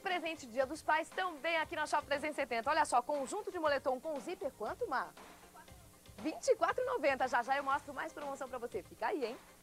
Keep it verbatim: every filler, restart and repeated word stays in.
presente Dia dos Pais também aqui na Shop trezentos e setenta. Olha só, conjunto de moletom com zíper, quanto, Mar? vinte e quatro reais e noventa centavos. Já já eu mostro mais promoção pra você. Fica aí, hein?